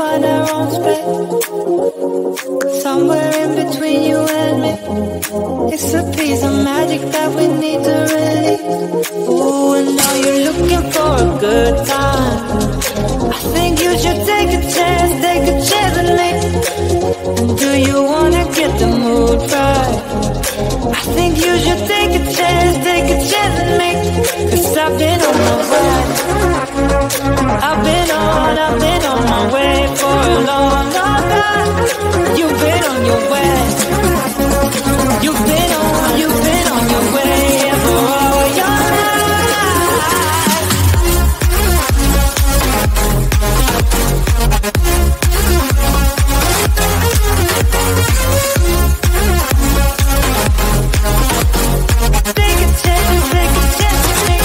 find our own space, somewhere in between you and me. It's a piece of magic that we need to release. Ooh, and now you're looking for a good time. I think you should take a chance with me. And do you wanna get the mood right? I think you should take a chance with me. 'Cause I've been on my way. I've been on my way for a long, long time. You've been on your way. You've been on your way for all your life. Take a chance with me.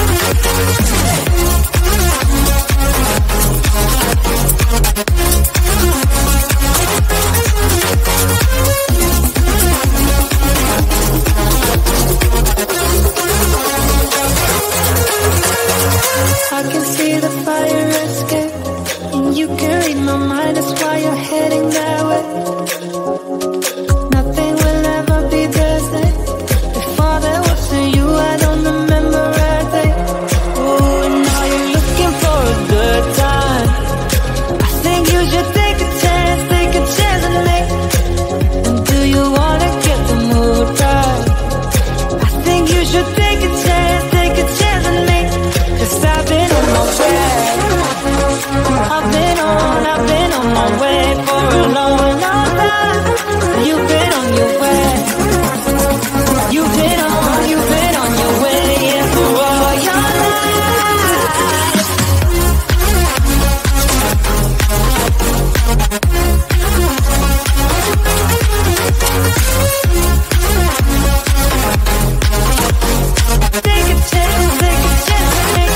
I can see the fire escape, and you can read my mind, that's why you're heading that way. Nothing will ever be the same. Before there was you, I don't remember a day. Oh, and now you're looking for a good time. I think you should take a chance with me. And do you wanna get the mood right? I think you should take a chance with me. 'Cause I've been on my way. I've been on my way for a long, long time. You've been on your way. You've been on your way, yeah, for all your life. Take a chance with me.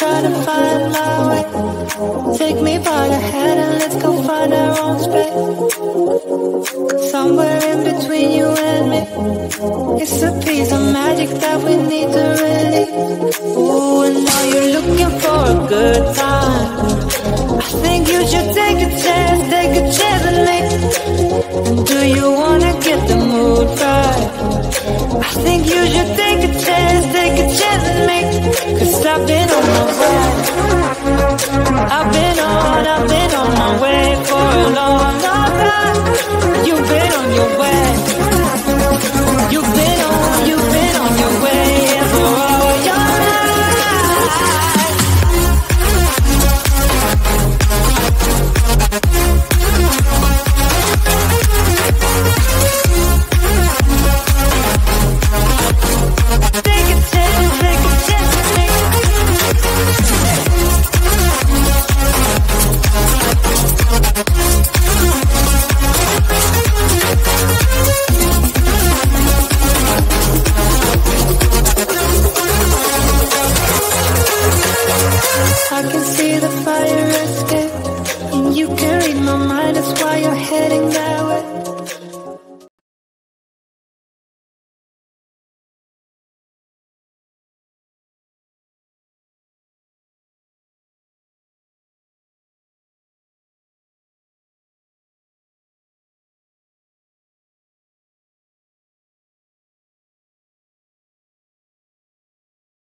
try to find my way. Take me by the hand and let's go find our own space. Somewhere in between you and me, it's a piece of magic that we need to release. Ooh, and now you're looking for a good time. I think you should take a chance with me. And do you wanna get the mood right? I think you should take a chance with me. 'Cause I've been on my way. I've been on my way for a long, long time. You've been on your way. You've been on your way for all your life. Take a chance with me. I can see the fire escape, and you can read my mind, that's why you're heading that way.